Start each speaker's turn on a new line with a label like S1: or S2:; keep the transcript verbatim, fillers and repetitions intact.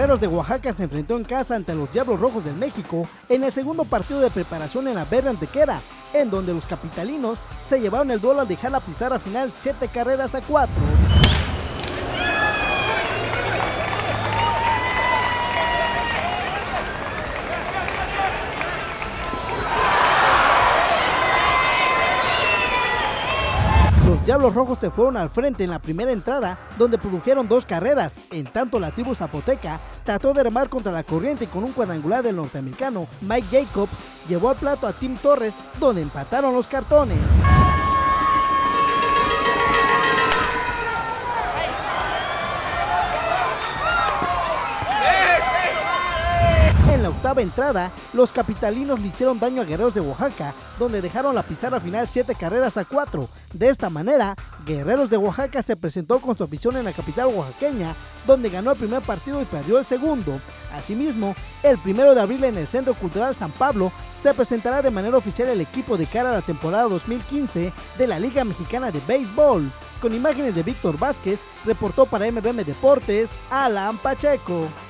S1: Guerreros de Oaxaca se enfrentó en casa ante los Diablos Rojos del México en el segundo partido de preparación en la Verde Antequera, en donde los capitalinos se llevaron el duelo al dejar la pizarra final siete carreras a cuatro. Los Diablos Rojos se fueron al frente en la primera entrada, donde produjeron dos carreras. En tanto, la tribu zapoteca trató de remar contra la corriente y con un cuadrangular del norteamericano Mike Jacobs llevó al plato a Tim Torres, donde empataron los cartones. En la octava entrada, los capitalinos le hicieron daño a Guerreros de Oaxaca, donde dejaron la pizarra final siete carreras a cuatro. De esta manera, Guerreros de Oaxaca se presentó con su afición en la capital oaxaqueña, donde ganó el primer partido y perdió el segundo. Asimismo, el primero de abril en el Centro Cultural San Pablo se presentará de manera oficial el equipo de cara a la temporada dos mil quince de la Liga Mexicana de Béisbol. Con imágenes de Víctor Vázquez, reportó para M B M Deportes, Alan Pacheco.